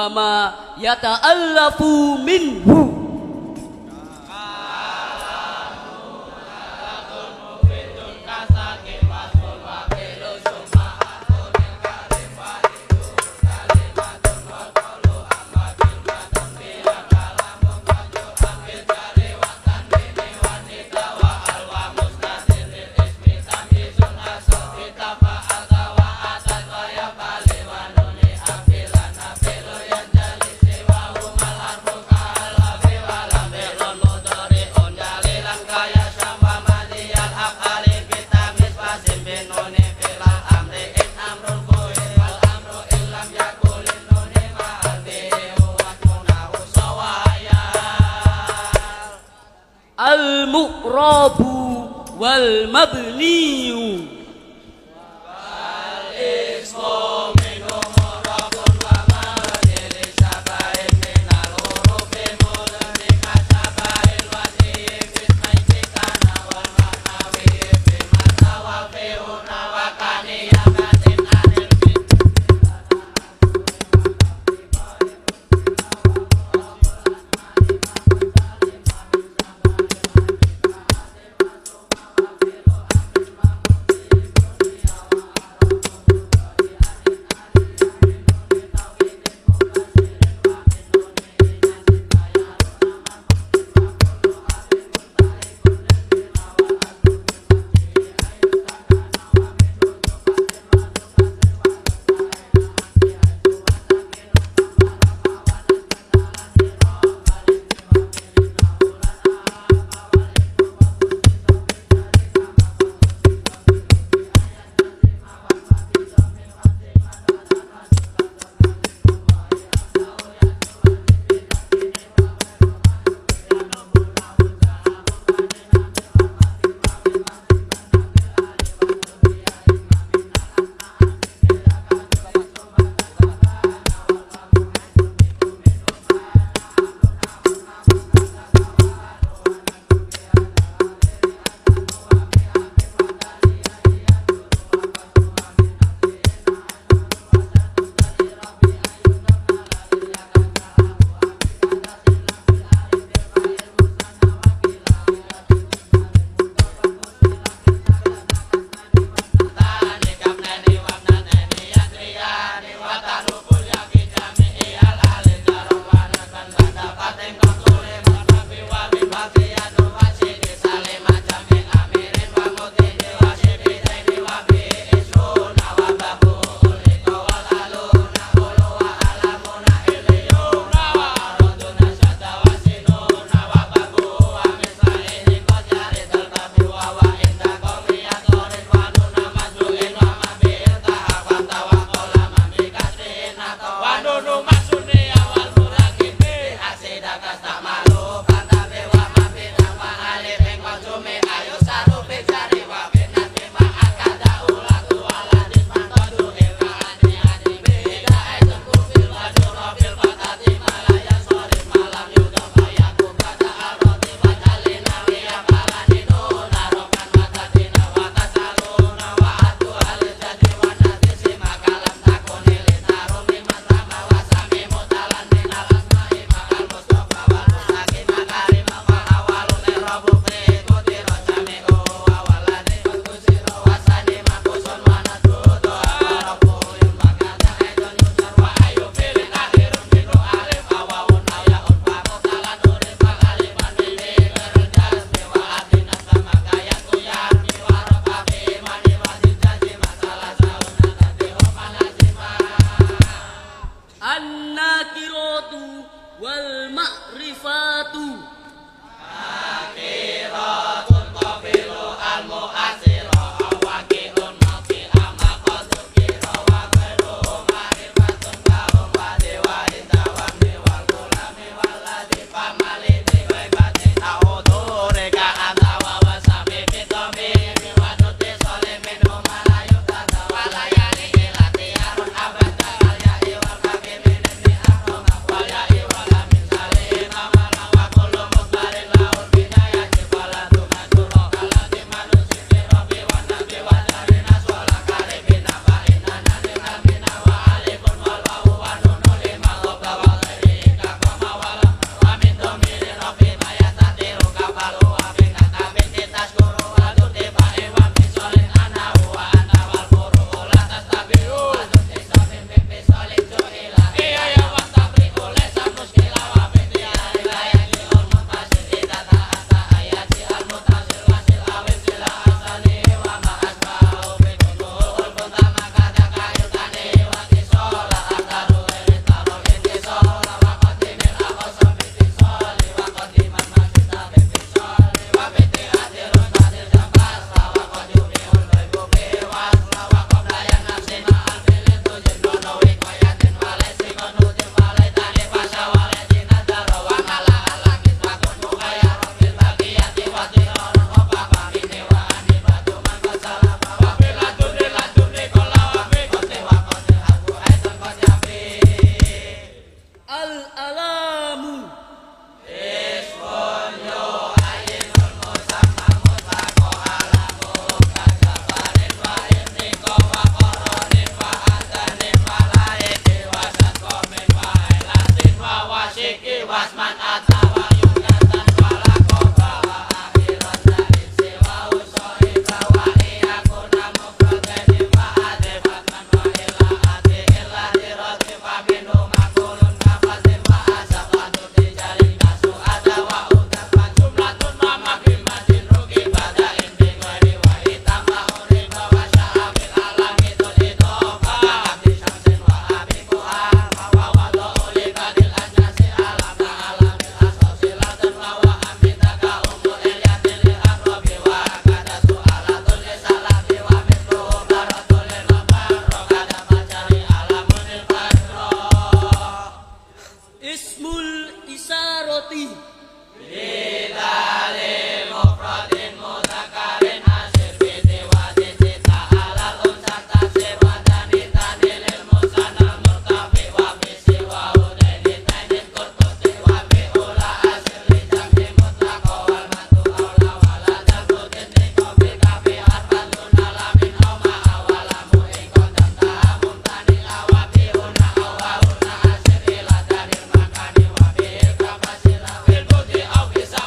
wa ma yata'allafu minhu. Al-mu'rabu wal mabniyu ngerti. Bisa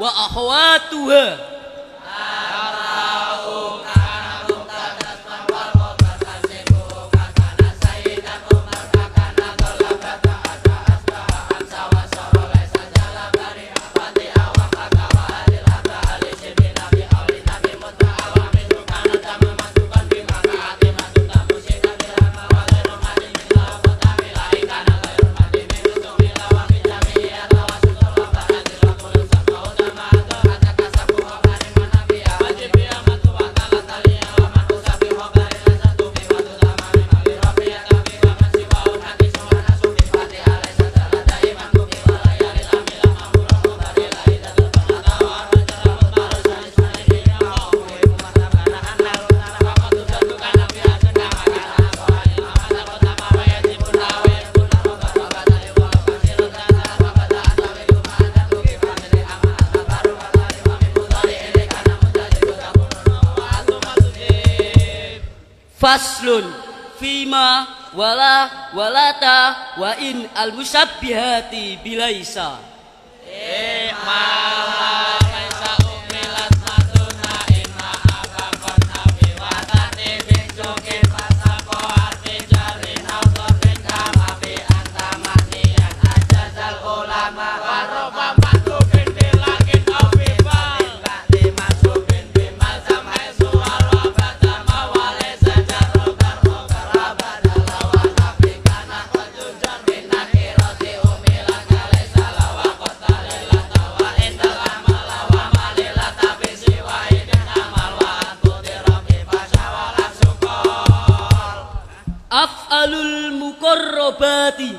wa akhwatuha. Faslun fima wala walata wa in al musabbihati bilaisa. Af'alul muqarrabati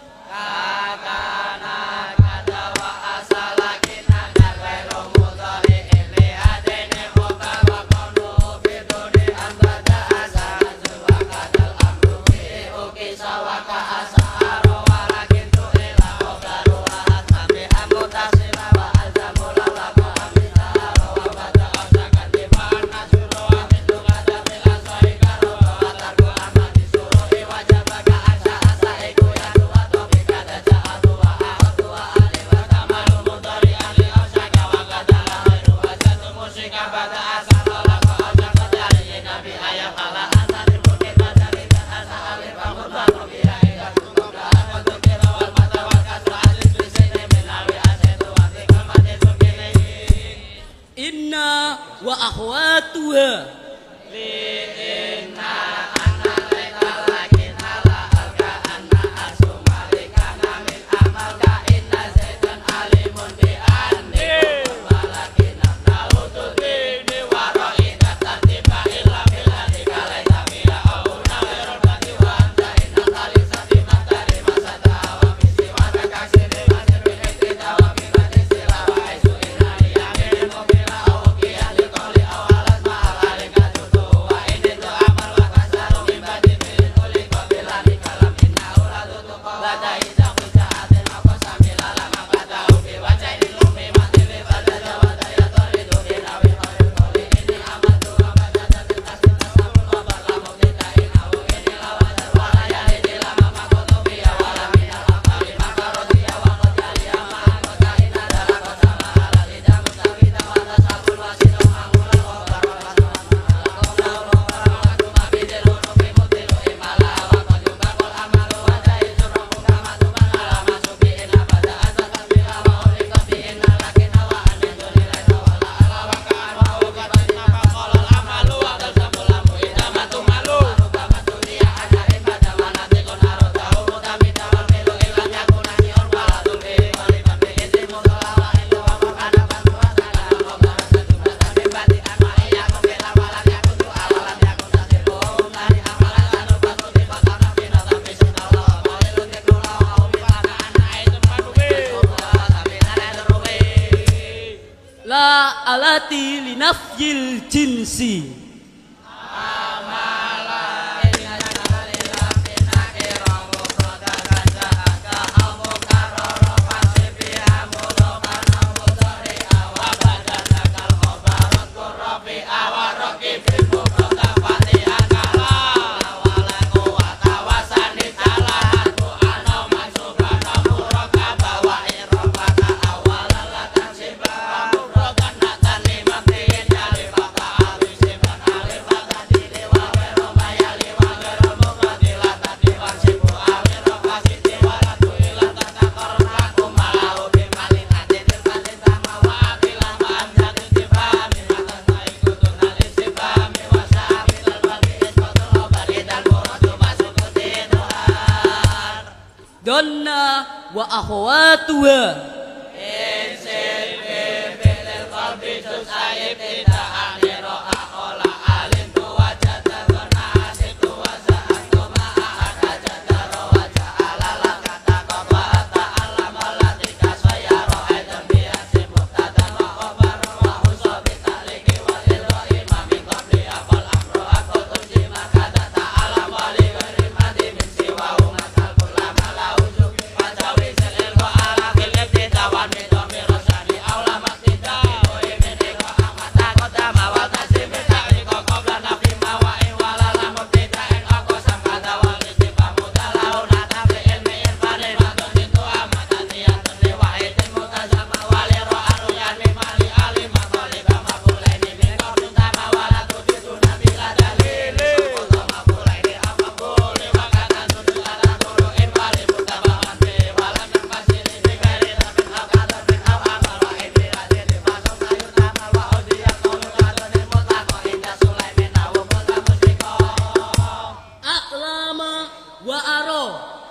inna wa akhwatuha. La alati linafyil jinsi. Wow. donna wa akhwatuha. Wa aro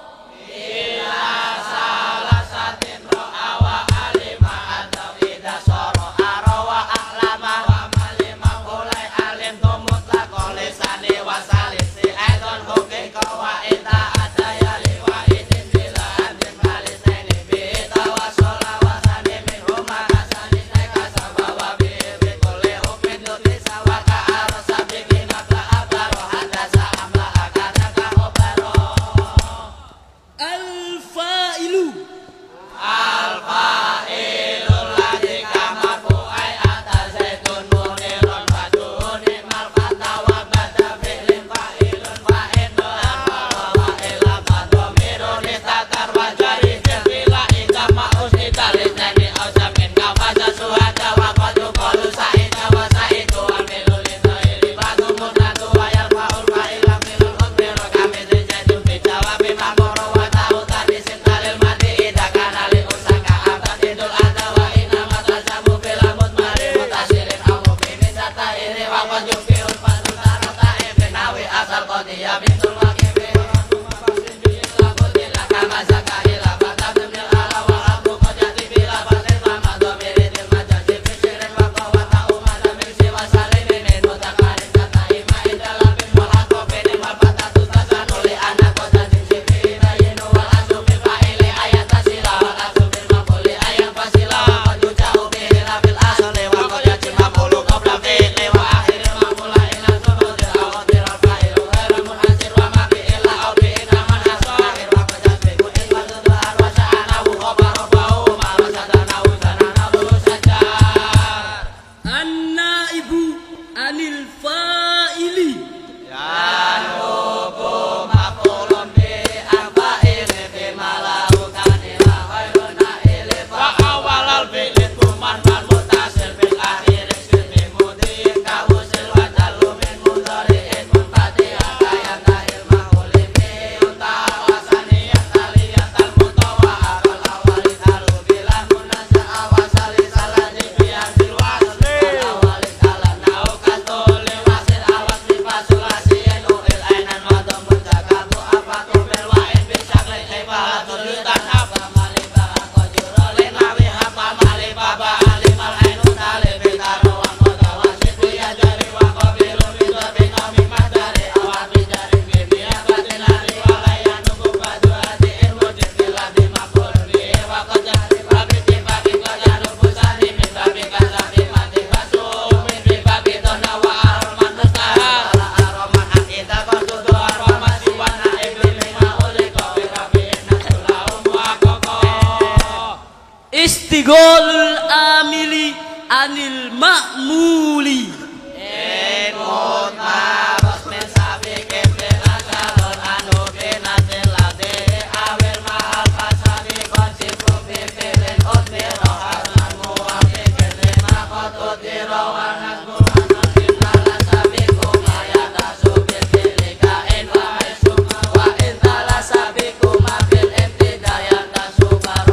istigholul amili anil ma'muli.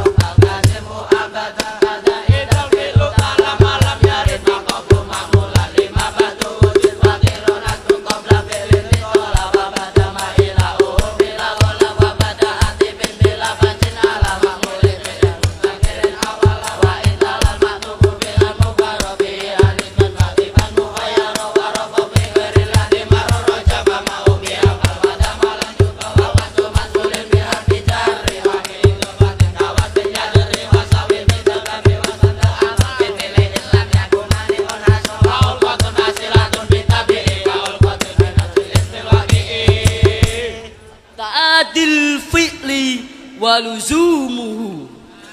Malam yarin mako makmulan wa luzumuhu.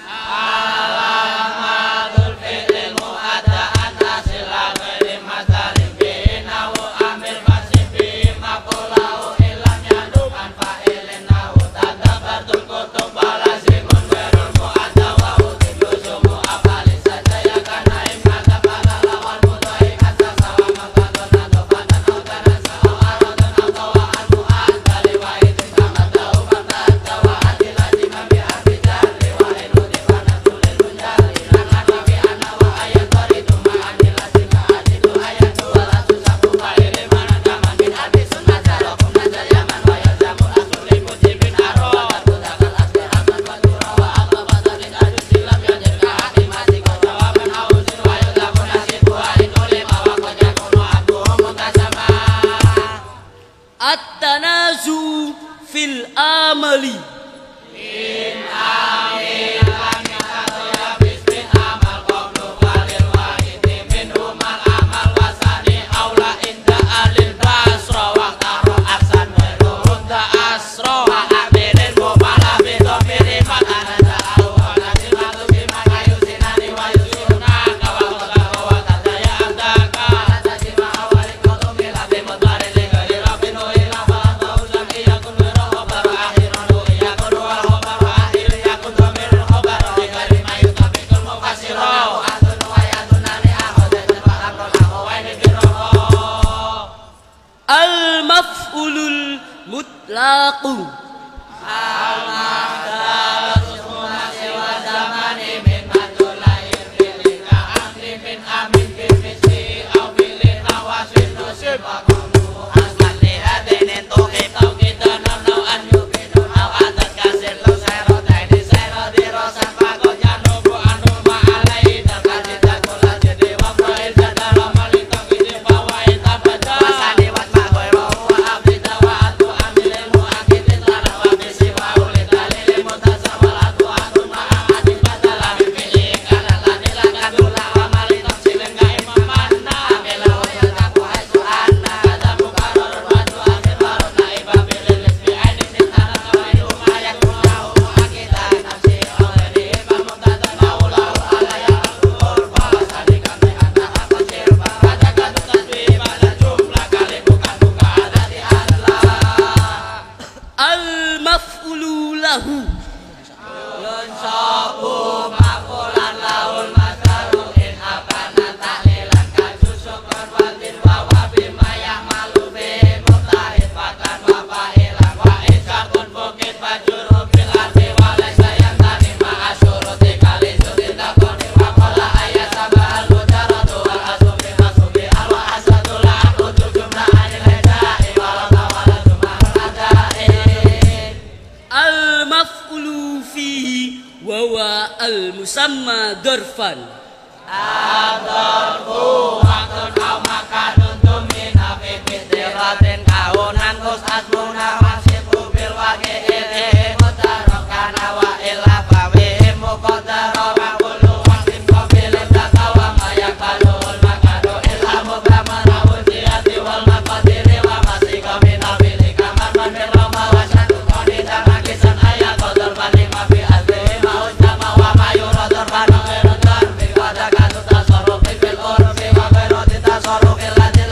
Alamatul fi'lil mu'adda'an asila ghairi masalim bihi nahu amil masih bihi makulahu ilam yanukan fa'ilin nahu tadabartul kutub walazimun ghairul mu'adda wa utilu sumu apalis saja ya kana imata pada lawan mutuhi kata sawa makadun atau padan autaran sawa aradun autawaan mu'adda liwa'idin kamadau makadda wa adilati mami arbijar liwa'in udifana tulil munjali langan wabi anna wa ayat waridu ma'anilati ma'adidu ayatu wala susaku fa'ili managaman min arbi sunnah jalokum nazar yaman wa yalzamu asuli mujibin arro terkudakal asbir aman wa dura wa Allah batalin adu silam yajir ka'ati masih kau jawaban awusin wa yalzamu nasibu ha'in ulim awa kojakunu abduhum muntasama. At-tanazu fil amali. In amil kami kata ya bismin amal qawlu walil wahidi minhumal amal wasani aula inda alil basra wa taro aksan weruhun da asro wa amirin mubala bidomiri makana ja'au wa nasil matu bima kayu sinani wa yusuna kawa wa tadaya amdaka tajima awalik kotum bila bimutari ligari rabinu ila wa ta'ulam iyakun wiroho baru akhiran iyakun wal khobaru akhir iyakun domirul khobaru ligari mayu tabikul mufasiro atun wa yatun nani akhodajan wa amron akhowaini biroho. Al-maf'ulul mutlaqu. Al-maf'ulu lahu. Yunsabu makulan laul masalu in apana tahlilan kajusukun watin wawa bima ya'malu bihi mutahid fatan wa fa'ilan wa isyartun bukit bajuru bil arti wa laysa yantani ma'asyuruti kali sutin takoni wa kola ayat sabahal mujaratu wal asubi masubi alwa asadul akudul jumlah anil hejai walau tawala jumahul adai. Al-maf'ulu fihi wa huwa al-musamma dorfan. Adorku waktun au makanun tumina fi fitiratin kaunan kus asmuna wasifu bil waqi'il mutarokana wa illa fawihim muqaddara wa kullu waqtin qabilin takawa mayak balul makadu illa mubramara ujiyati wal maqadiri wa masika minal bili kamar manir rama wa syadu koni damakisan ayat qadar bani mafi azlihi ma'ujama wa mayuradar banu irudan bi wadakatu tasarrufi fil urfi wa ghairati tasarrufi lati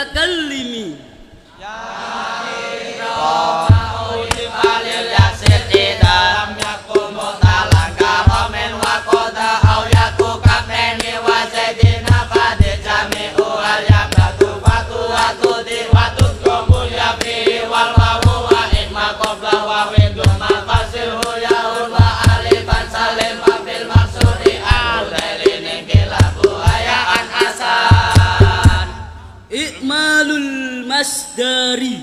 mutakallimi. Ikmalul masdari.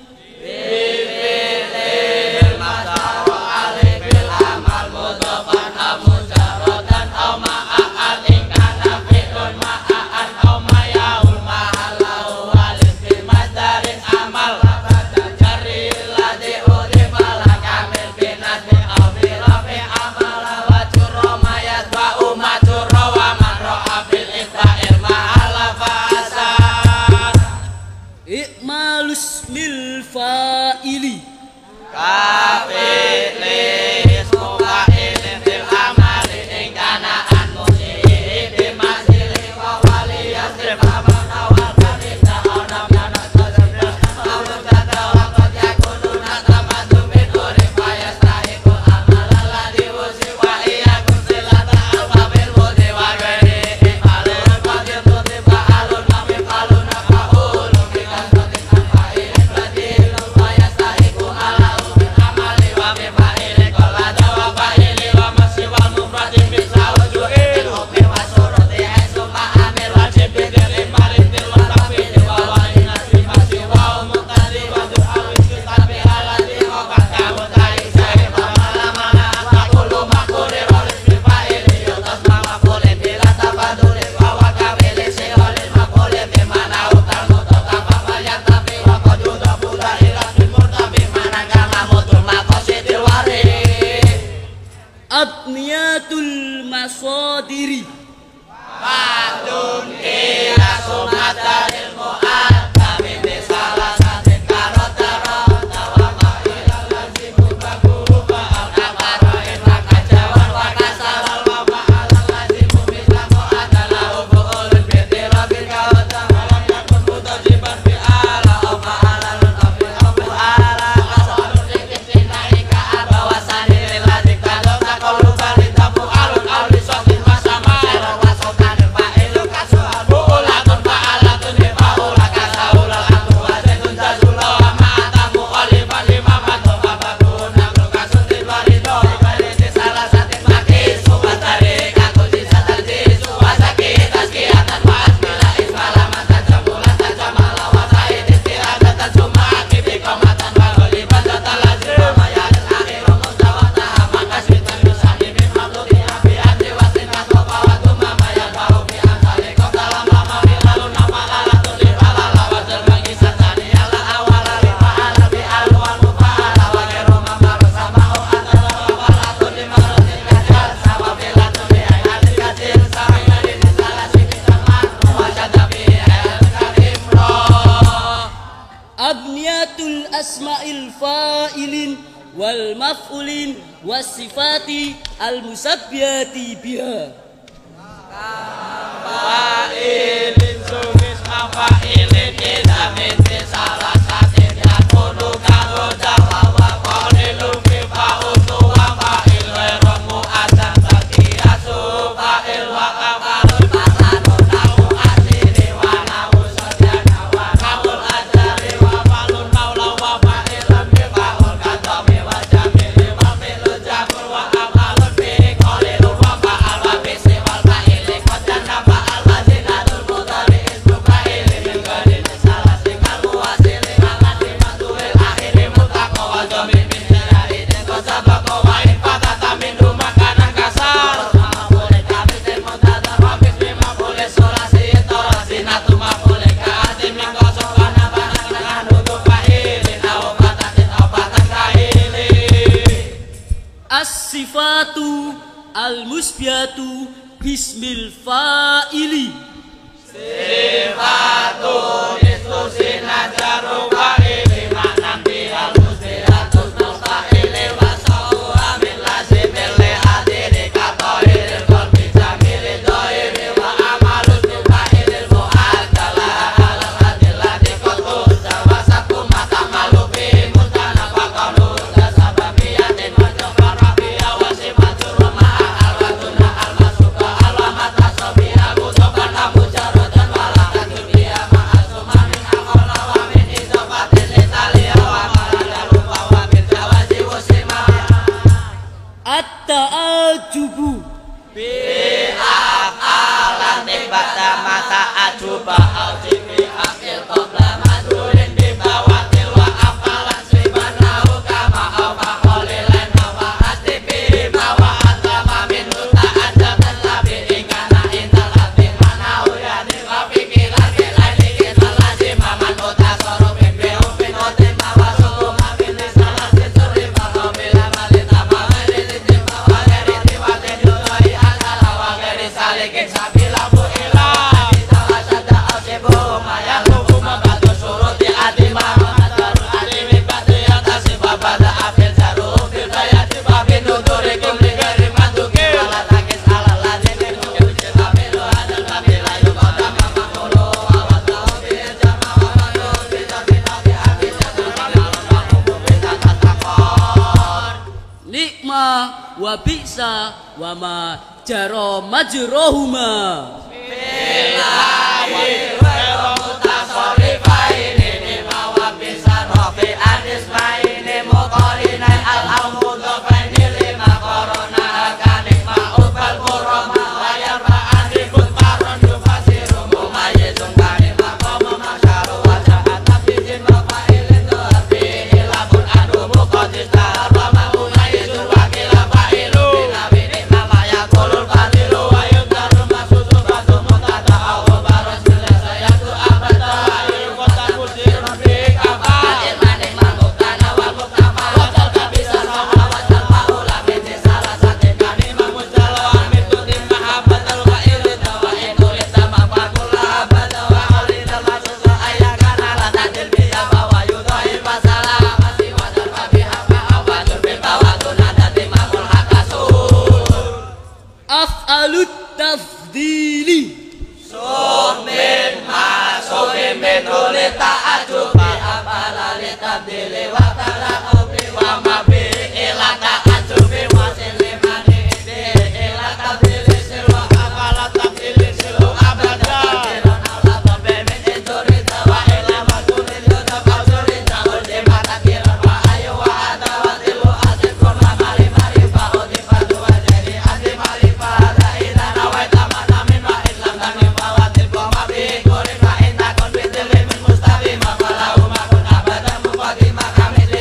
Ikmalus mil fa'ili. Abniyatul masodiri. Abniyatul asma'il fa'ilin wal maf'ulin was sifati al musabbihati biha. Fa'ilin sugis mafa'ilin idamin salah satin yakunu kanggo jawa qalilu fi fa'utu wa fa'il ghairu mu'adzam taqiyasu fa'il wa qamarun masanun nau asiri wa nau sadyana wa qaul ajari wa falun maula wa fa'ilan bi fa'ul kadami wa jamili wa fi'lu jamur wa amalun bi qalilu wa fa'al wa bisi wal fa'ili qadana fa'al wa zinatul mudari ismu fa'ili min ghairi salah sikal muwasili mangati matuil akhiri mutaqo wa dhamir min jaraidin qasabaqo wa in fatata min makanan kasar maqulih kamisin mutadar wa bismi maqulih sulasi tarasinatu maqulih ka'atim min qasab wa nabanan dengan nutup fa'ilin au fatatin au fatan ka'ili. As-sifatu al-musbihatu bismil fa'ili. Sifatun istusinat jaru fa'ili maknan bihal musbihatus musta'ili wa sa'uha min lazimil li'adiri katohiril kolbi jamili dohiri wa amalus min fa'ilil mu'adala alal adillah alan ba'da mata ajuba al-jibi akil qabla madulin bibawatil wa afalan sibanahu kama awfa kholilan wa atibi mawa atama min huta adabtan labi ingana intal abdi manahu yani wa fikiran kilani kita lazim aman uta sorobin bi'ufin utin mawa suku mamin lisalah sisuri mahamila malita mawaritin mawaritin watin yudhoi asala wa gari salikin sabila bu'ila adita asada asibu maya lubu mabatu suruti adima mataru adimi batu yatasi babada afil jaru fil bayati babin nuduri kumli gari matuki ala takis ala lazini kukucil abilu adal kabila yukoda mamakulu awatahu bi'il jama wa mayu bitabinabi abid jatuh mamalun wa kubu bidatat takor nikma wa bisa wa ma jaro majrohuma bilahi wa mutasorifaini nima wa bisa rofi anismaini mukorinai al-amudofaini lima korona hakanik ma'ubal muroma layar ba'an ribut paron yufasiru mumayizun kani makomu masyaru wajah atabijin mafa'ilin tuhabi ilabun adu mukodis darwama umayizun wakila fa'ilu binabi nikmama yakulul fadilu wa yudharu masusu batu mutada awu baros bila sayatu abada ilu kota kudir mabik abad ilmanik mamukana wal muktama wajal kabisa roha wajal ma'ula binti salah satin kani mamujalo amin tutim mahabbatal wa irita wa inurita mafakula abada wa alita masusu ayakana latadil biyaba wa yudhoi masalah masih wajal babiha ma'awadul bintawatu nadati mamul hakasul af'alut tafdili Sumin masumin minuli ta'ajubi apalali tabdili wa talakubi wa mabi ila ta'ajubi wa silimani indi ila tabdili silu apala tabdili silu abada kiran ala tabimin inturita wa ila masulil yudab ausurita uldi mata kiran wa ayu wa adawatilu asin kurma mari mari fa'udi fadu wa jadi andi mari fa'ada ila nawaita manamin wa islam kami fawatil koma bihi kurin wa inna kun bitil min mustawi ma falahu ma kun abada mufati ma kami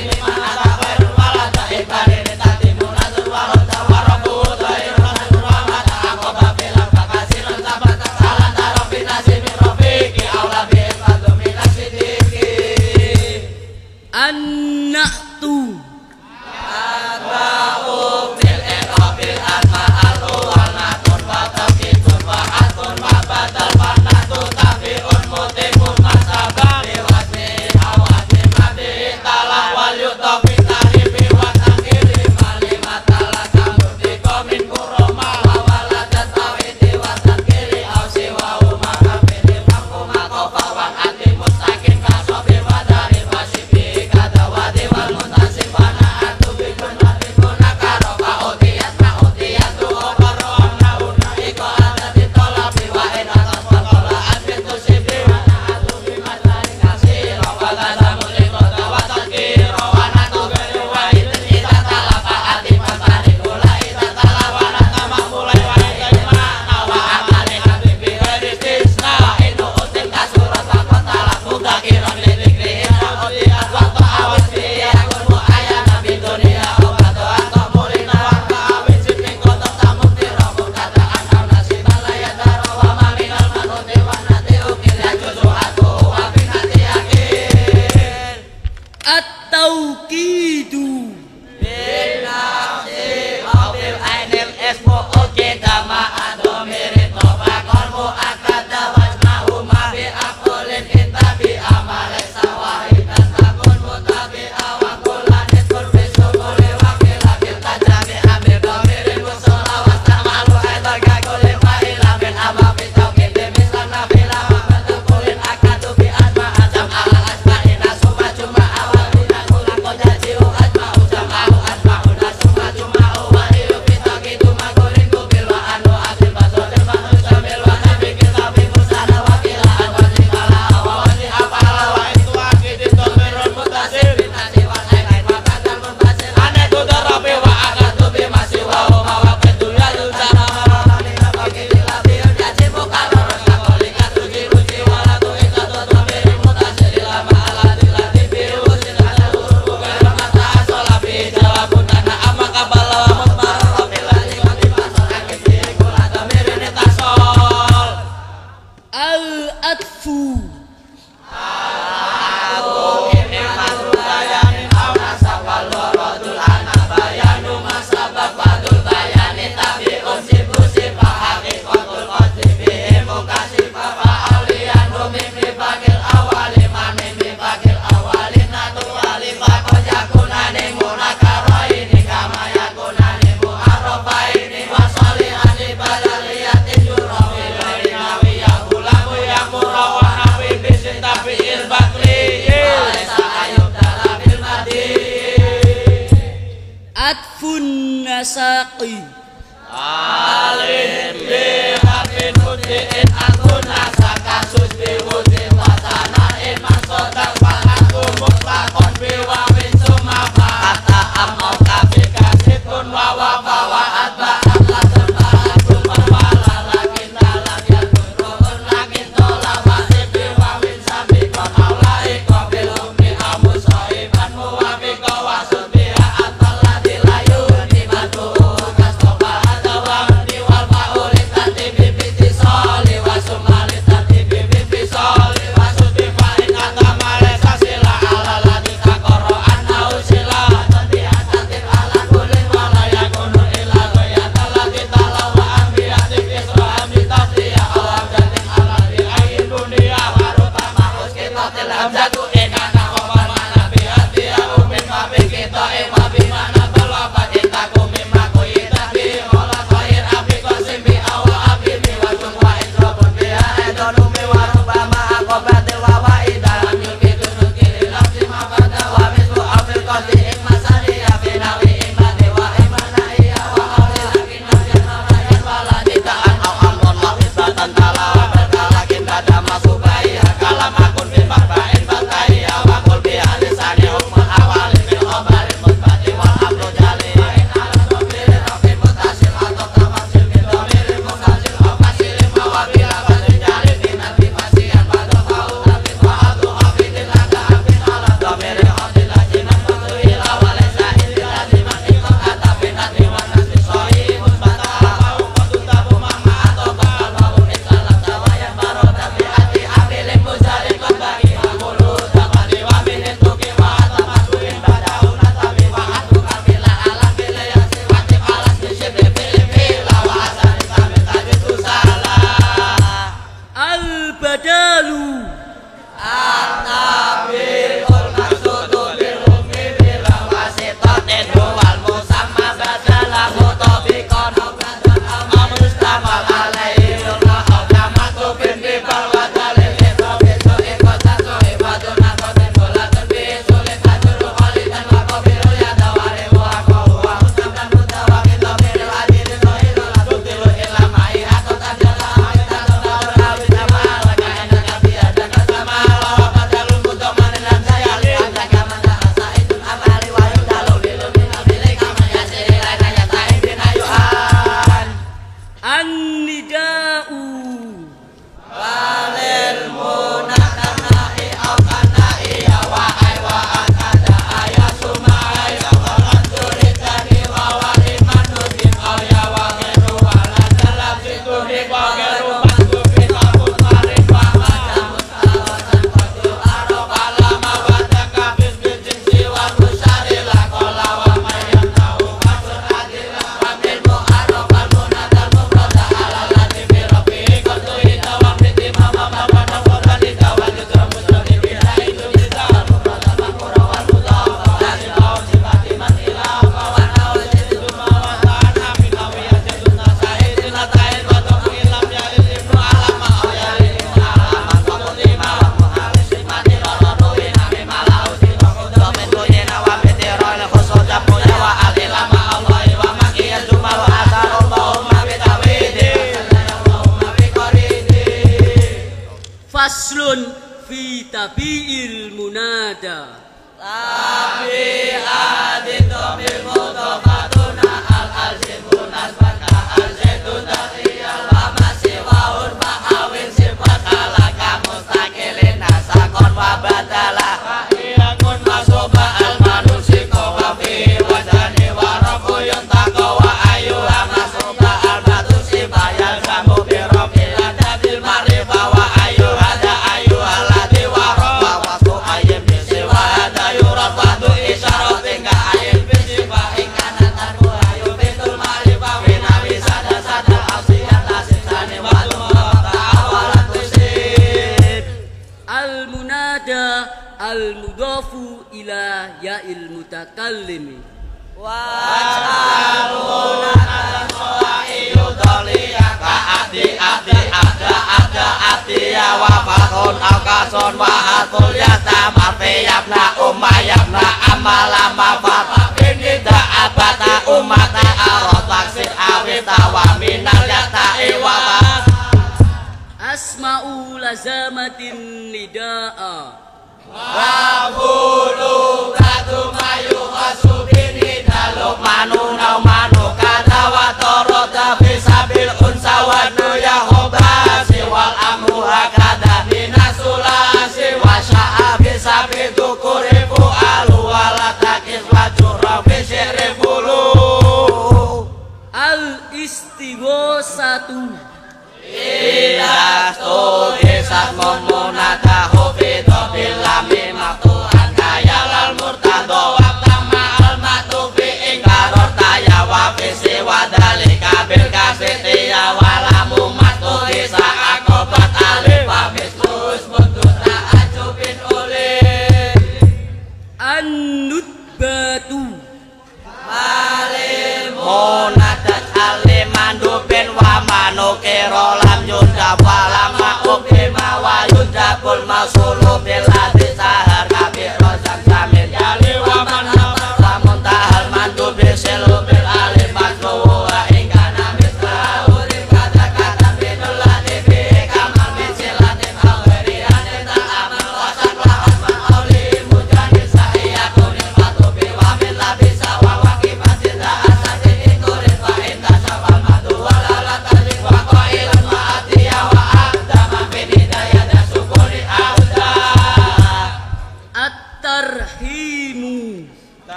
masaqi alif bi hafin mutiin akuna sakasus bi wudin wasana iman sodak fa'aku mutlakon biwawin sumafa kata amau kafi kasitun wawa bawa adba aklatun ba'akum berwala lakin dalam yang turun lakin tola wasib biwawin sambikon awlai kobil umi amusoiban muwabiko wasud biha atalla dilayun dibantu kastofa adawam diwal fa'ulit tati bibiti soli wasumali tati bibiti soli wasud bifain atamale sasila ala ladika koro anau sila tati atatir ala kulin walaya kunu ila goyata lagi talawa ambiyati fisro amdi tasliya alam jatin ala diayin dunia waruta mahus kita tilham jatu inana koban mana bihati ya umin mabi kita ima bimana berlobat intaku mimaku itabi olah khair api kosim bi awa api miwajung wa introbun biha edonumi warubama akobatil wawa idalam yulki tunut kiri lapsi mabada wa mislu afil kosi ikmasari ya finawi imati wa imana iya wa awli lagi nabian narayan wala ditaan au amron makisatan talawa berkalakin kada masubai kalam akun bimbah bain batai ya wa kul biha lisani hukmun awali bil obarin mutbati wal amru jali bain ala domiri rafi mutasil atau tamasil min domiri mukasil okasilin mawabila batin jali binabi masian pada kau labin wa adu hafidin laka hafid ala domiri hafid lajinan kutu ila walesa indi lajiman ikut kata binati wa nasi sohi musbata kau kutu tabu mama atau bakal mau misalam tawayan baro tapi hati hafilin muzalin kembali makulu damani wa binin tuki wa atamasuin badaun atabi wa adu kabila alam bila yang siwatib alas bisib dipilih bila wa asanin sambil tajud usala al badalu An-Nabiul Maksudu bil-Umi bila wasitotin huwal musamma badalahu tobikon Amustamal alaihi yurna awla maktubin bibal wadalil Itrobitu ikotan suhibatun nakotin bulatun bisulit tajuru kholidan wakobiru yadawari muakohu wa mustamdan mutawakil lomil adilin rohilu latutilu ilamai hakotan jala awitan lomabur awit amal laka enak kabiadan kasama wa badalun mudomanin dan sayali andaka mandahasa itun amali wa yudalu lilumin abilika mayasiri laina yatain binayuhan an-nida'u Walil munakana'i au kana'i ya wa'ai wa'an ada ayah sumai ya walan suritani wa walin manusim au ya wakiru walan dalam situ dibagiru pasubin wabut marin wa majamus kawasan kodu arok alama wadaka bisbin jinsi wa musyari lakola wa mayam tahu kasur adilah wa minmu arok al-munadal mubroda ala lati birobi kodu hidawam biti mama mama nakodan hidawal yudra musroni bila itu bisa al-mubroda makura wal mudawa dari bawah sifati matilah kawan awal jadi dumawa ta'an amin awiyah jadun nasahidin latain watok ilam yalil ibnu alama au yalil ibnu alama wakuti mawa muhalis imani roronuhi nami malauti wakutu min kuyina wa bitirol khusudah punya wa alilama allahi wa makiyah jumal wa asarallahumma bitawidi Allahumma biqoridi faslun fi tabi'il munada Tapi aditomil mudofatuna al-alzin munasbat al-zaitun dariyal wa masiwahun ma'awin sifat halaka mustakilin nasakon wa badala Iyangun masoba al-manusiko wa fi wajani wa rokuyun tako wa ayuha masoba al-batusi bayal sambu birokil adabil marifa wa ayuha da ayuha ladi wa roba wastu ayim bisi wa hada yurat wadu isyarat hingga ayim bisi wa ingkanatan muhayu bintul marifa winawi sada sada asiyan lasib sani wa tumata awalat tusin al-munada al-mudafu ila ya'il mutakallimi Waj'aluna al-soha'iyu doliya ka'ati ada ya wafathun awkasun wahatul yatam arfiyabna umayyabna amalama fatah ini da'abata umatna zamatin nida'a Wabulu batu mayu wasubini daluk manu nau manu kata watoro tapi sabil unsa wadu ya hobasi wal amru hakada minasulasi wasya'a bisabi tukurifu alu walatakis wajurra bisirifulu al-istighosatu Ilastu kisah memunata hufidho bilami maktu'an kayalal murtado wabtama al-matufi ingkaror taya wafisi wadalika bilkasitiya walamu matuhi sa'akobat alif wafistus muntuta ajubin ulih an-nutbatu Munadat alimandubin wa manukiro lam yunda walama ukima wa yunda pul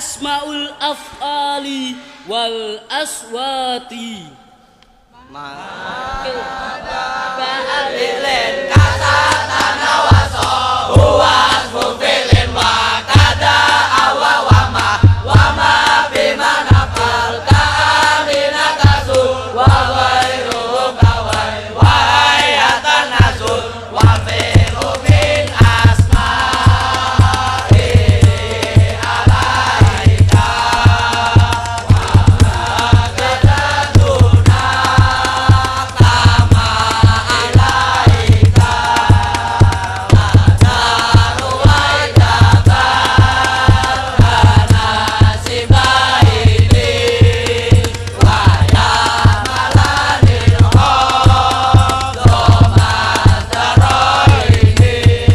asmaul af'ali wal aswati. Fa'ilin kasata nawaso huwas mufilin wa kada awa wama bimana fal ta'amina kasu wa ghairu kawai wa hayatan nasul wa fi'lu min asma'i alaika wa kadaduna kama alaika majaru wa jabarana sibaili wa yamalanil khodo madaroini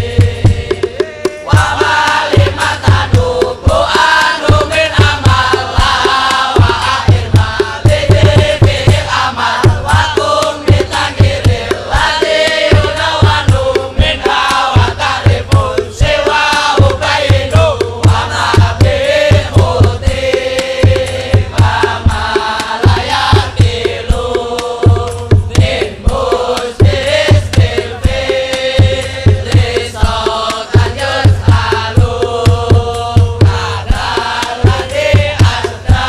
wa malimatanu anu min amal wa akhir maliki fil amal wa kun mitangiril ladhi yunawanu min hawa tarifun siwa ubayinu wa mabin uti wa malayakilu min musbiris bilfitri sotan yus'alu kadar ladhi asda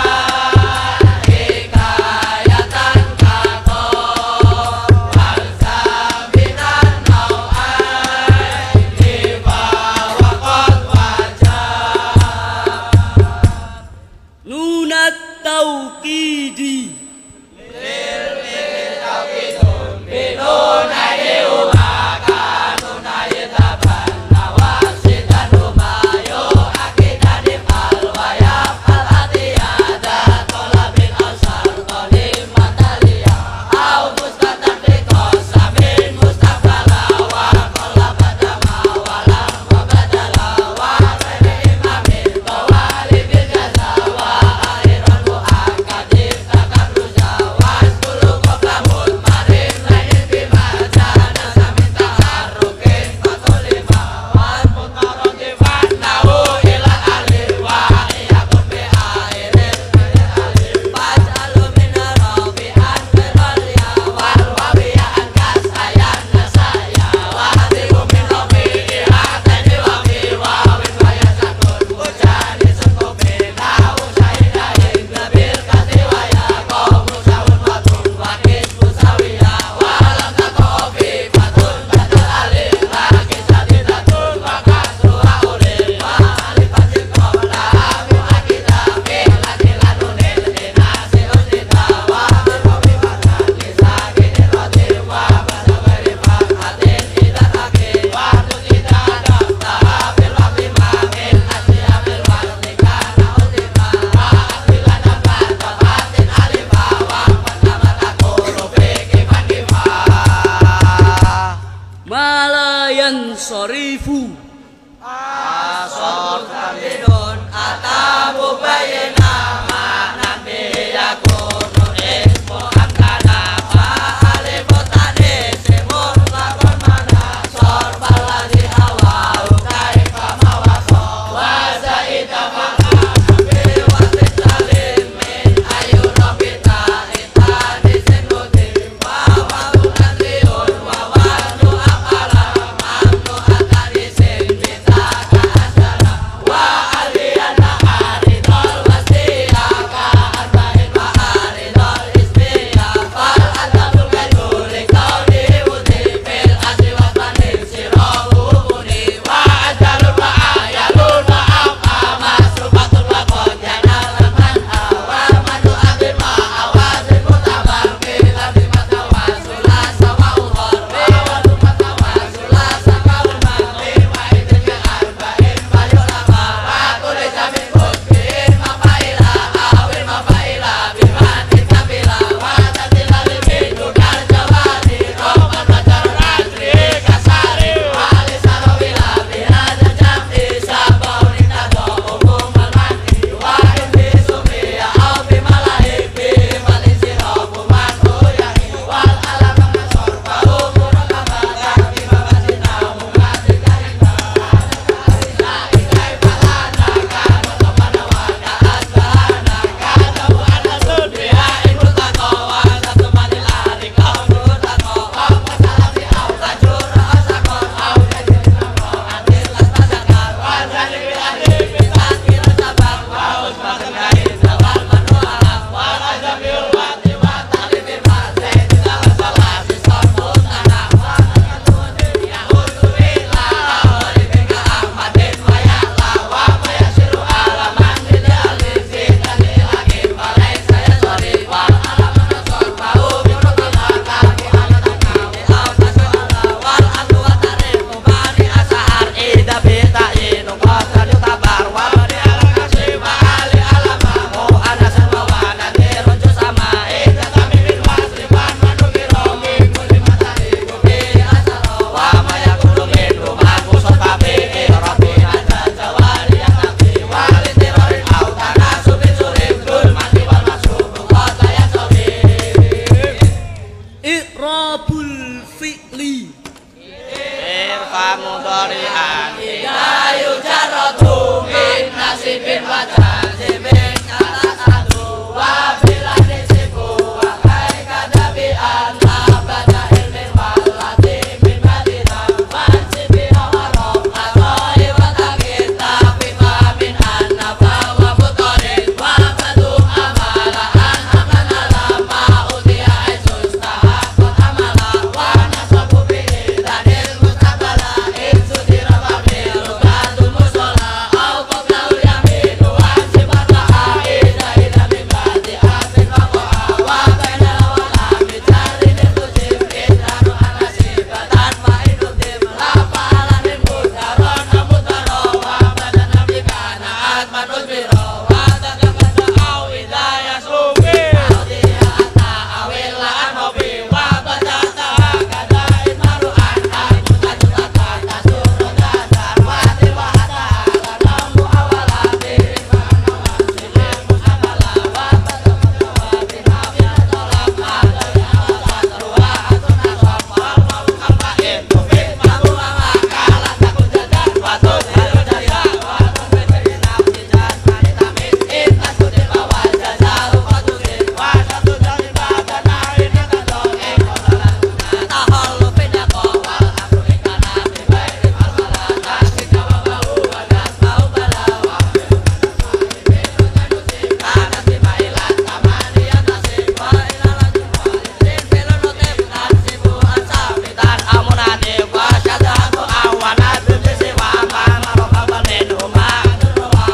hikayatan kako wal sabinan nau'ai dibawakot wajah Nunat taukidi. binun aidi umaka nunai taban nawasidan umayo akidani falwaya falatiyada tolabin asar tolim matalia au mustatan dikosamin mustafala wa kolabada mawalam wabadala wa ghairi imamin bawali bil jaza wa akhiran mu'akadir takabru saat manus biro wa tadakata au idaya suki audia ata awila anobi wa badata kadain maru'an al-mutajutata tasuru dasar wa tilwata lanamu awala birimanawan silim musamala wa badamata wa binabiya tolak adaya tatarwa atuna somal mau kalmain tubik mamu mama kalah takut jajan watun haru daya watun bederi nafsi jasmani tamin intas kudin bawal jajalu kotusin wasatu dari badana ini kandol ekosalan guna taholu pindako wal amru ikana bibairi malmala tasik jawa bau wadas bau balawa biru tanusi kana simailan tamanian nasib wa ilalajun walisin bilu nutib tansibu ansabitan amunani wa syadatu awanat bimisi wa amana rokabalin umaturwa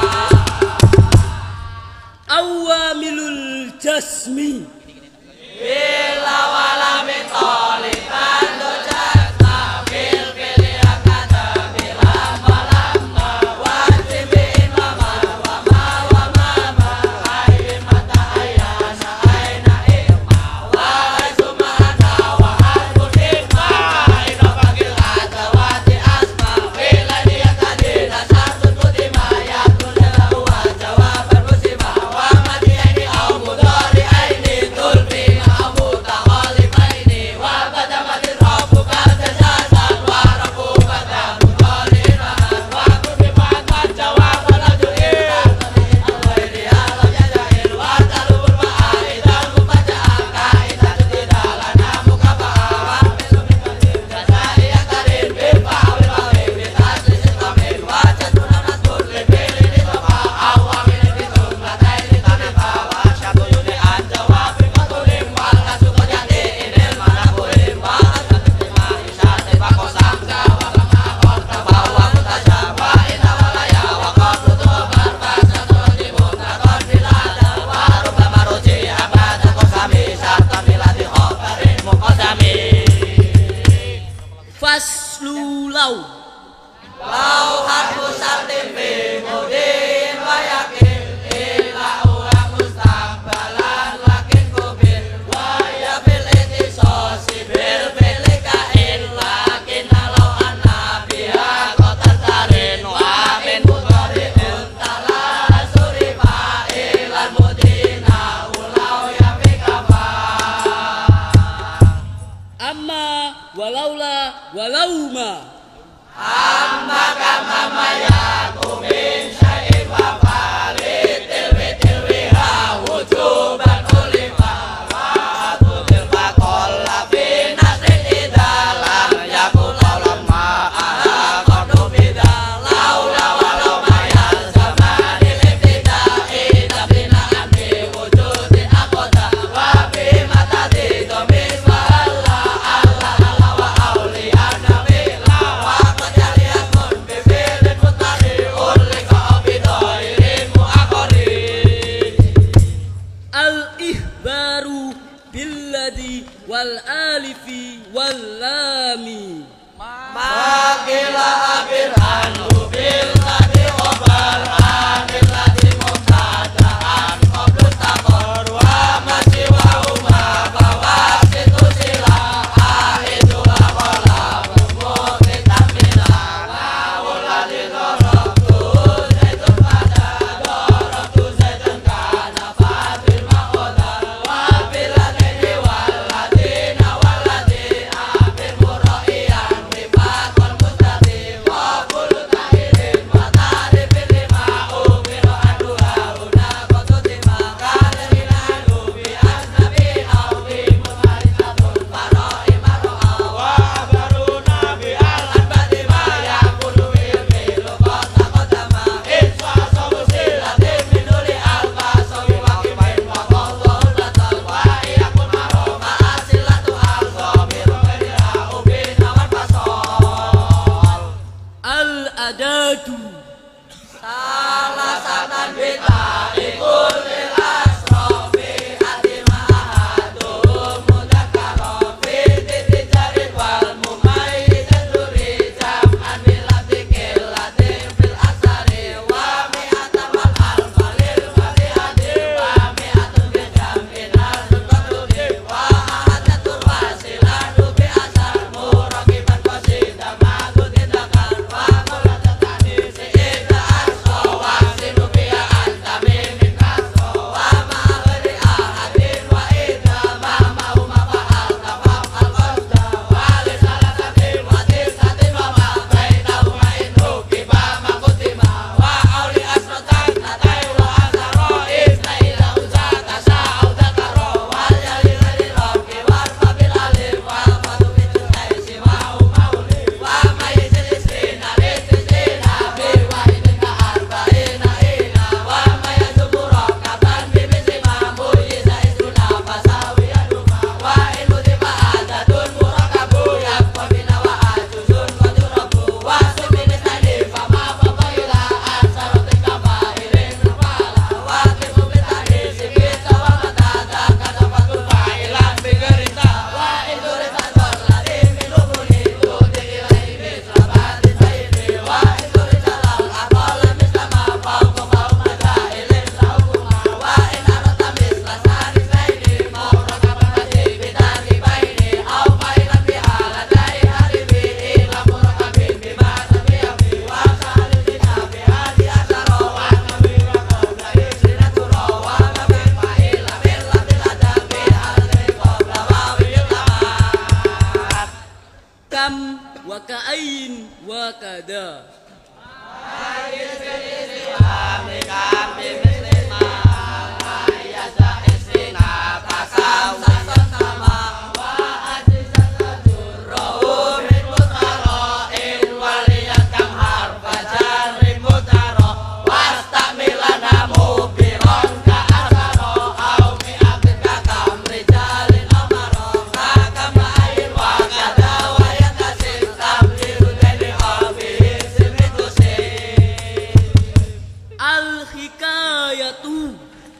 Awamilul jasmi bila wala min toliban dojata bil pilihan kata bila malamma wajibin mama wama ayin mata ayasa aina ilma wa sumana wa al-mudim ina panggil kata wati asma bila dia tadi nasatu kudima ya kulela wa jawaban musibah wa mati aini au mudari aini tulbi abu taholib aini wa badamatin rabbuka jazasan wa rabbuka mudari nahan wa kubiman jawab alajuin alwairi alam yajail wa talubul ma'aidan mubaja'an kaitan tidalana mukaba'an wa milumin jazai akarin bilfa'ul wawi bitasli sitamil wa jaduna natul libili nitofa awamin bitum latai litanifa wa syakuyuni anjawab bimatulim wal kasuko jati inil manakulim wa asatima isyati pakosam jawa kama konta bawa mutajam wa inna walaya wa qablutu barbasatu jibun nakon bilada wa rubba maruji abada kosami sarta miladi khobarin muqadami faslulau lau harfu sartin fi mudin wa yakin ila uwa mustaqbalan lakin kubir wa ya bil itisosi bil filikain lakin alau anna biha kotan tarin wa min mudari untala surifa ilan mudina ulau ya fikafa amma walaula walauma amma kama mayaku min syai'in wa falitil wiha wujuban ulifa wa tubil faqolla fi nasrin idalam yakul lamma aha qadu bidal laula walau mayal zamanil ibtida'i tablina anbi wujudin akoda wa fi matadi domis wa Allah wa auliya nabi wa qad yaliakun bifilin mutari ulika abidairin mu'akori al-ihbaru billadi wal alifi wal lami makila abirhan bil tadi obal anil ladi mubtadaan qoblus takor wa masih wa umma bawa situ sila aidu wa kola bermuti tamina ngawul ladi dorobtu zaitun pada dorobtu zaitun kana fatil makoda wa bila kini wal ladina kada. Al-hikayatu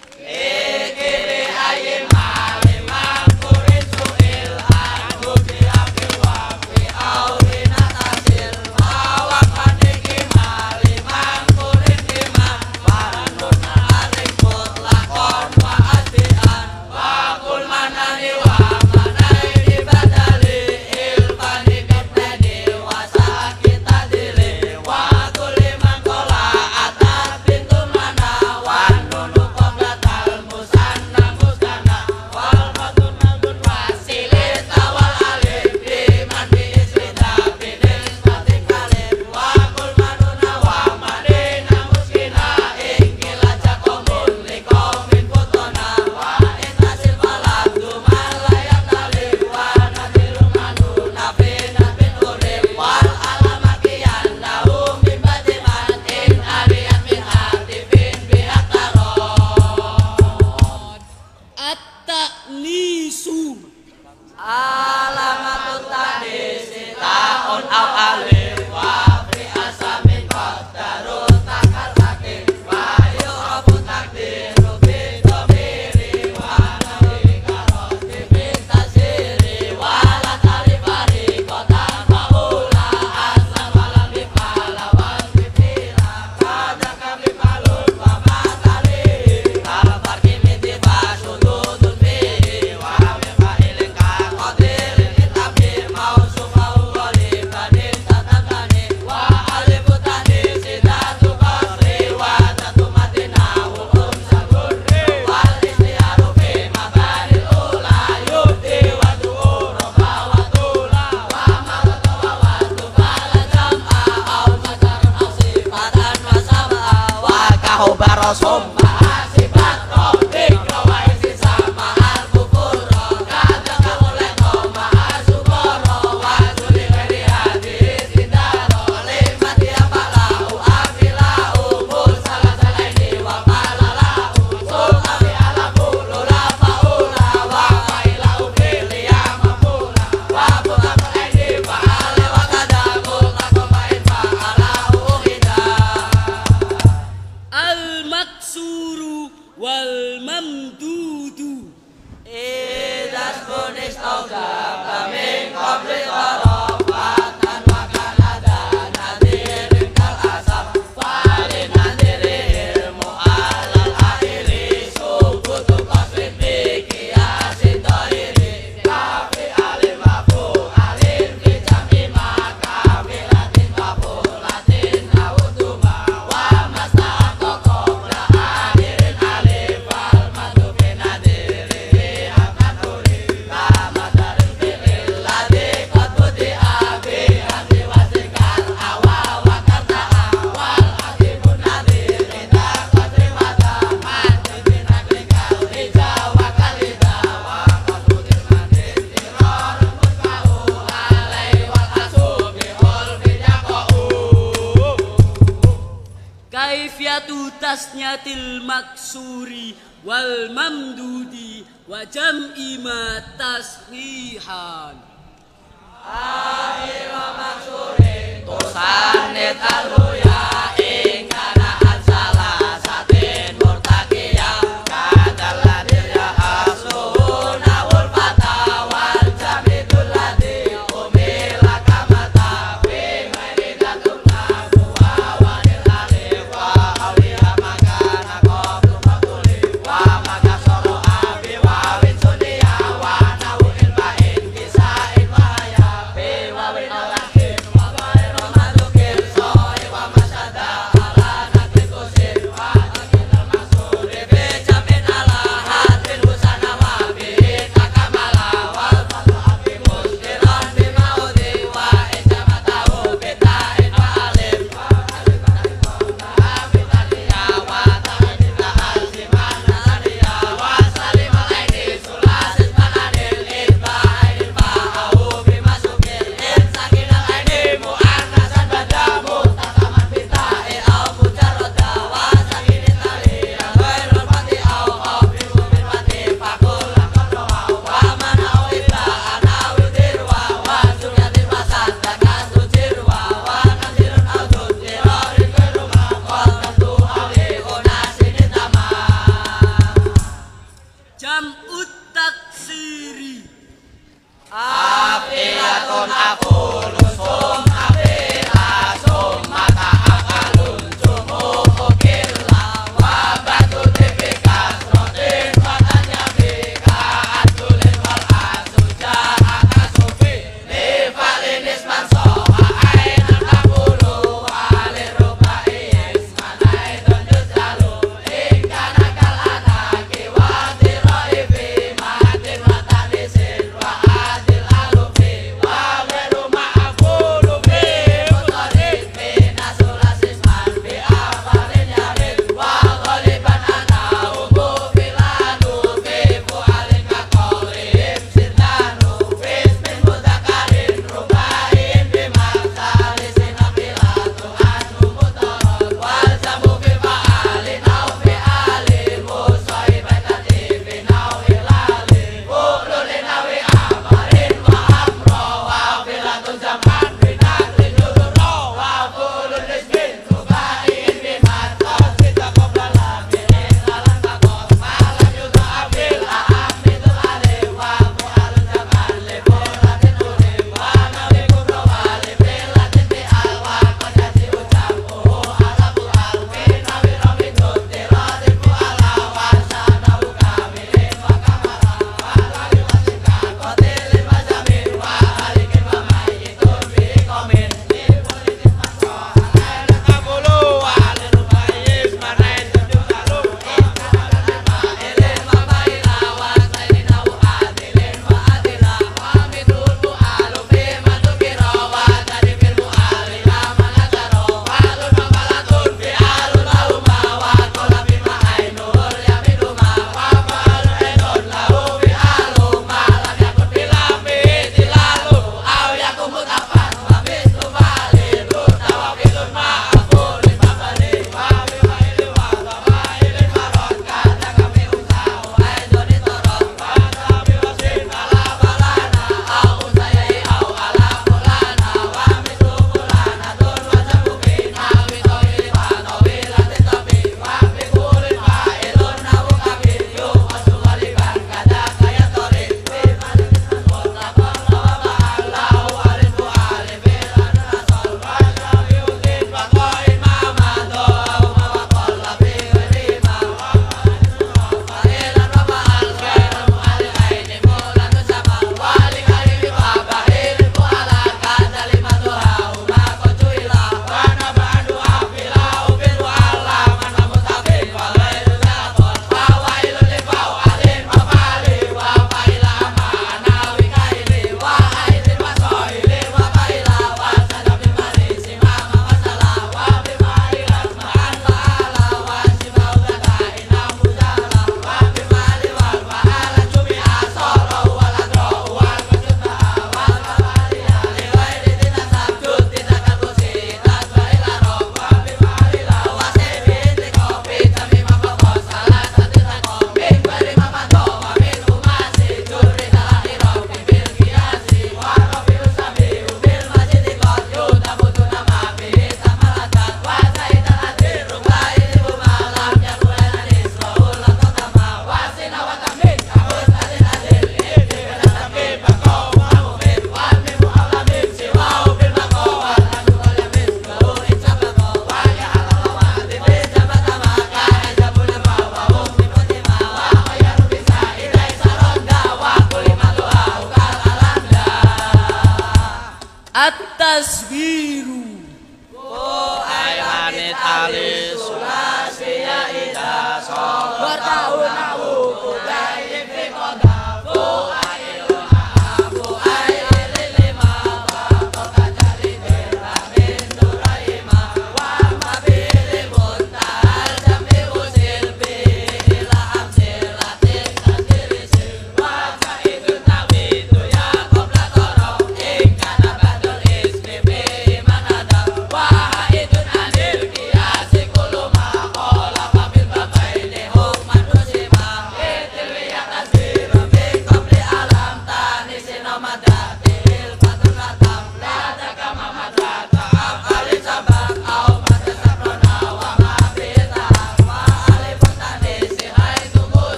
at-ta'nisu alamatut tanisi ta'un au alif wa fi asamin qadarut takal hakim wa yu'rafu takdiru bi dhamiri wa nawi karoti bi tasiri wa la tarifari kotan wa ula asam walam bifala wal bifira kada kami palun wa matali kalfar kimiti basududun bihi wa mifailin kakodirin itabi mausufau golibanin tatakani wa alifutani sidatu basri wa tatumatina hukum saburi wal istiharu fi mabanil ula yubdi wa du'uroba wa tula wa marata wa wadu fala jam'a au majarun au sifatan wa sab'a wa kahubaro summa sifat rodik rawa isi sama al-kufuro kadang mulai koma asukoro wa juli wadi hadis indaro lima dia palau afilau musalah salaini wa palalau sulami ala bulu rafaula wa failau filia mapula wa pulang ini fa'ale wa kadamul nakomain fa'alau hidah al-maksuru wal mamdudu idas kunis toga kami komplit warofatan wa kanada nadirin kal asam falin nadiri ilmu alal akhiri subutu kosrin bikiasin tohiri kafi alim wafu alim kijami maka milatin wafu latin awutuma wa mastah kokobra adirin alif wal madubi nadiri akanuri kama darin fi'il ladhi qad budi abi hati wasikal awa wa karta awal akibun nadiri dah qadri mata mati binaklikal hijau wa kalida wa qad budi manis irorun mutkau alai wal asubi ul fijakau kaifiyatu tasniyatil maksuri wal mamdudi wa jam'i ma tashihan tusanit alhuya ingkana ansala satin murtakiya kadalladir ya asuhun awul fata wal jamidul ladhi umila kamata fi mairidatum lagu wa wanil alif wa awliya makana qobtum fakuli wa maka soro abi wa win sunia wa nawu ilmain kisain wahaya fi wa win alakin wa bairo madukir soi wa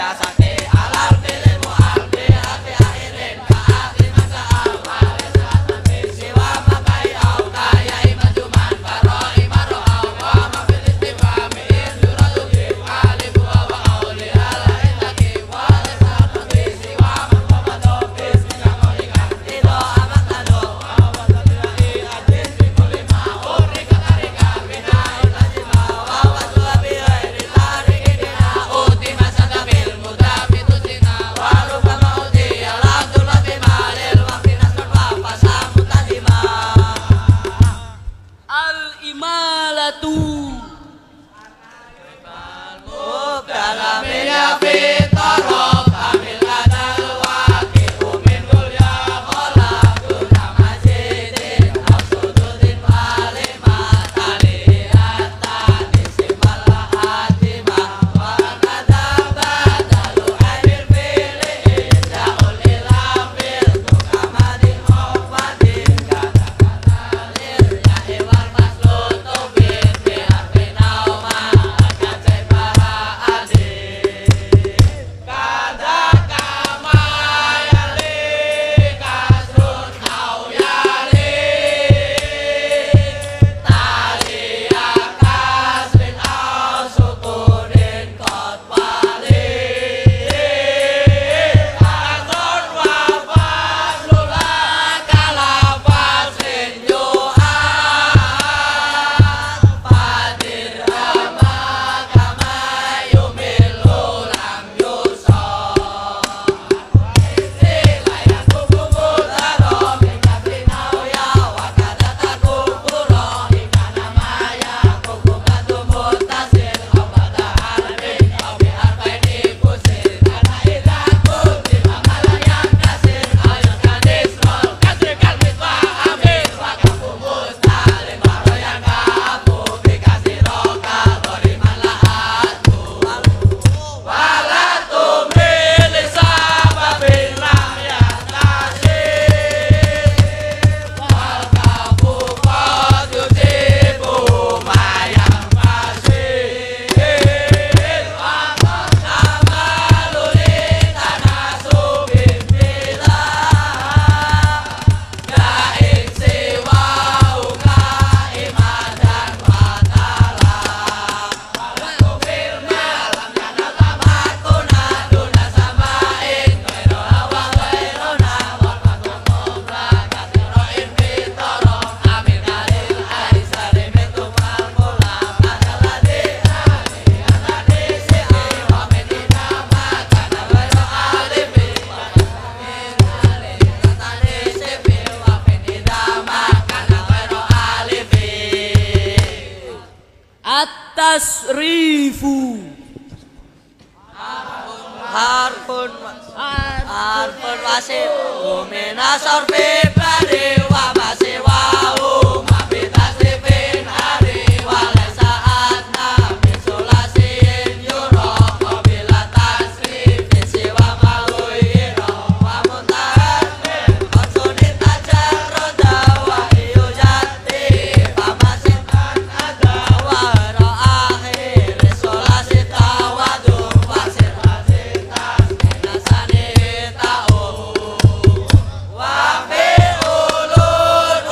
Tasrifu harfun wasif umina sorfi bari wa masih wau mafi tasrifin hari walai saat nabi sulasin yuro bila tasrifin siwa maluiro wa muntahan konsunin tajaroda wa iyu jati pamasitan ada wa ro'akhir sulasi tawadu wasir nasani ta'u wa fi ulul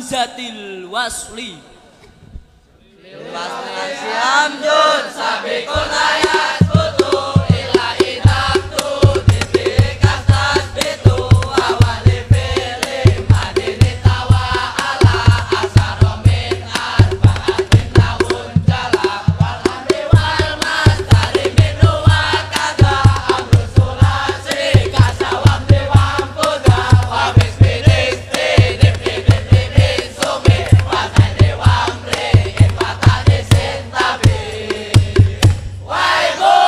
hamzatil wasli. Siamjun sabikun ayat butu ila idaktu dibikas tasbitu awali filim madini tawa ala asaromin arba'atin lahun jala wal amri wal mastari minu wa kada amru sulasi kasawam diwampuda wa bismidikti dipidipidi sumi wa khairi wa amri in watani sintabi wa ibu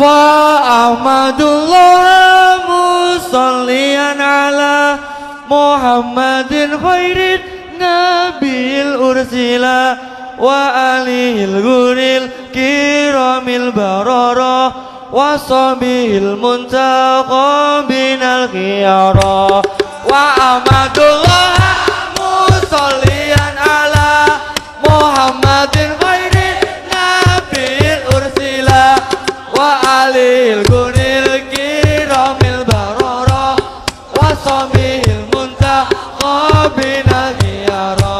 Ahmadullah musallian ala Muhammadin khairin nabil ursila wa alihil guril kiramil barara wa sabihil muntaqa binal khiyara wa Ahmadullah musallian ala Muhammadin khairin nabil ursila wa alil gunil kiramil barara wa samil muntaqa binal khiyara.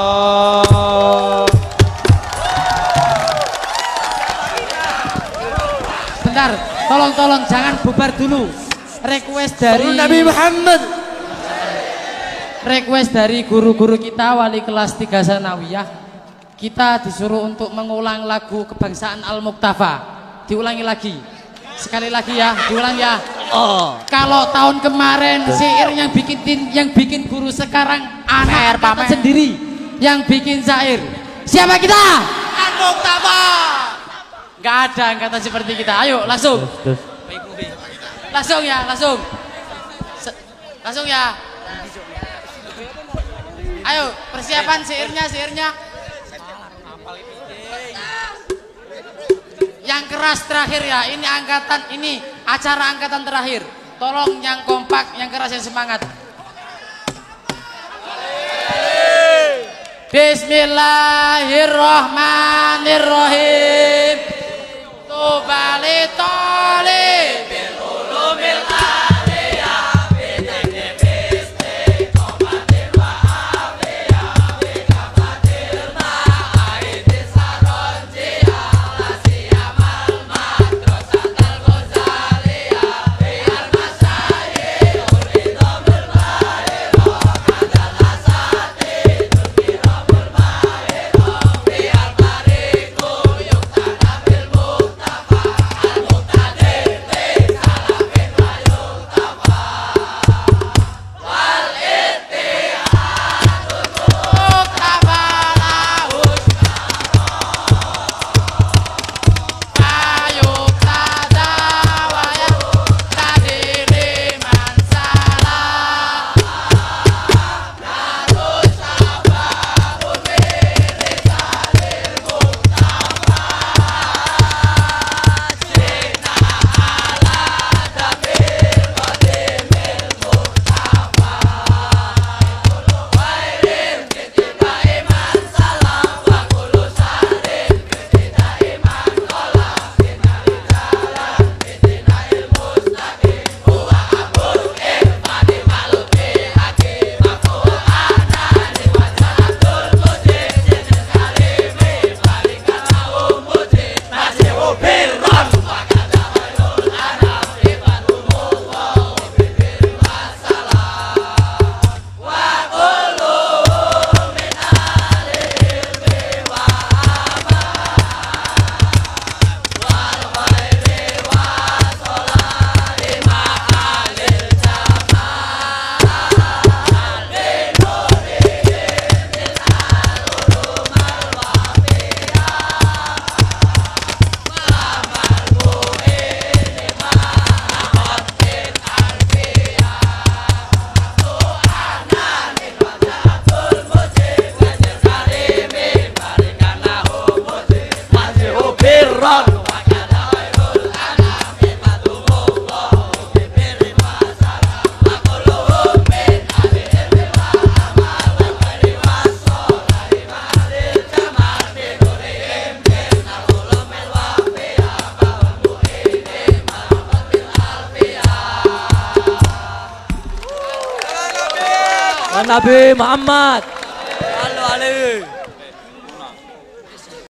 Bentar, tolong jangan bubar dulu. Request dari Nabi Muhammad. Request dari guru-guru kita wali kelas 3 Sanawiyah. Kita disuruh untuk mengulang lagu kebangsaan Al-Muqtafa. Diulangi lagi. Sekali lagi ya, diulang ya. Oh. Kalau tahun kemarin syair yang bikin guru sekarang anak angkatan sendiri yang bikin syair. Siapa kita? Al-Muqtafa. Gak ada angkatan seperti kita. Ayo langsung. Langsung ya, langsung. Langsung ya. Ayo persiapan syairnya. Yang keras terakhir ya, ini acara angkatan terakhir. Tolong yang kompak, yang keras, yang semangat. Bismillahirrahmanirrahim. Tubali toli bil ulumil aliyah bitakni bistik komatir wa afiyah bikafatir ma'aiti saronjiyah lasiyamal madrasatal ghazaliyah biar masyayih uridhamul mahirah kadal asati tulkiramul mahirah biar bariku yuktana bil muqtafa al-muqtadir bi salafin wa yuktafa wal ittihadul muqtafa lahus fayuktada wa yuktadiri man salah harus sababun birisalil muqtafa sina ala damir qadimil muqtafa kullu khairin kitibai man salam wa kullu sarin bitidai man qalam finali jalan bitinail mustaqim huwa abul irfani maluki hakim mafu'anani wa salatul mujib jenis kalimi balikan mau mujib nasihu birron wa kada khairul anam ibadumullah bibir wassalam wa kullu min ahli ilmi wa wal khairi wa solahi ma'alil jamaah linurihim min al-ulumal wafiyah wa marfu'in ma'akotin alfiyah su'anani wajatul mujib gajir karimin barikan lahu mujib nasihu birron wa kada khairul anam ibadumullah bibiri masalah wa kulluhum min ahli ilmi wa amal wal khairi wa solahi ma'alil jamal binurihim min al-ulumil wafiyah bahwa mu'inin ma'akotin alfiyah Nabi Muhammad. Halo Ali.